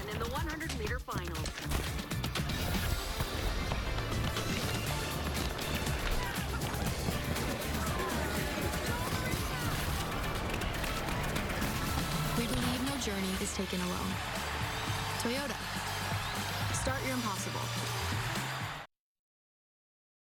in the 100-meter finals. We believe no journey is taken alone. Toyota. Start your impossible.